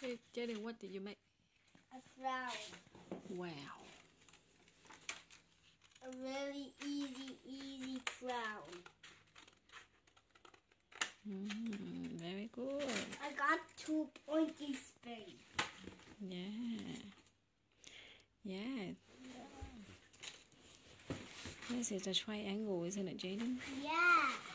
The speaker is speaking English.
Hey, Jayden, what did you make? A crown. Wow. A really easy crown. Very good. I got 2 pointy spoons. Yeah. Yeah. This is a triangle, isn't it, Jayden? Yeah.